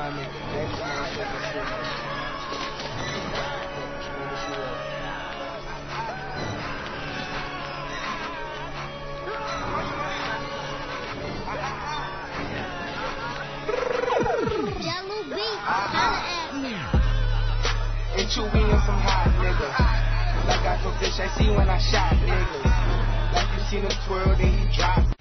Yellow beat, holla at me. And you we on some hot niggas. Like I go fish, I see when I shot niggas. Like you seen him twirl, then he drop.